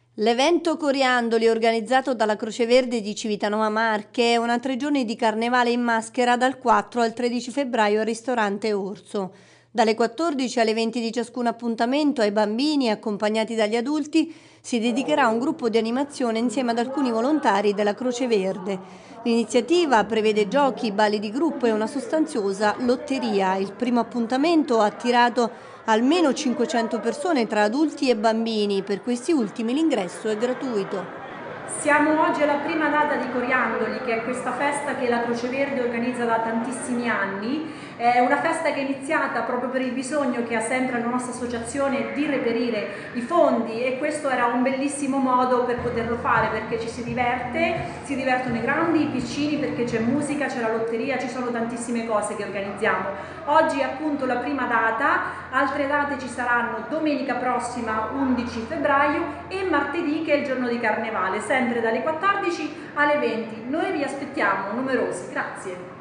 L'evento Coriandoli, organizzato dalla Croce Verde di Civitanova Marche, è una 3 giorni di carnevale in maschera dal 4 al 13 febbraio al ristorante Orso. Dalle 14 alle 20 di ciascun appuntamento ai bambini, accompagnati dagli adulti, si dedicherà un gruppo di animazione insieme ad alcuni volontari della Croce Verde. L'iniziativa prevede giochi, balli di gruppo e una sostanziosa lotteria. Il primo appuntamento ha attirato almeno 500 persone tra adulti e bambini. Per questi ultimi l'ingresso è gratuito. Siamo oggi alla prima data di Coriandoli, che è questa festa che la Croce Verde organizza da tantissimi anni. È una festa che è iniziata proprio per il bisogno che ha sempre la nostra associazione di reperire i fondi, e questo era un bellissimo modo per poterlo fare, perché ci si divertono i grandi, i piccini, perché c'è musica, c'è la lotteria, ci sono tantissime cose che organizziamo. Oggi è appunto la prima data, altre date ci saranno domenica prossima 11 febbraio e martedì, che è il giorno di Carnevale, sempre dalle 14 alle 20. Noi vi aspettiamo numerosi, grazie.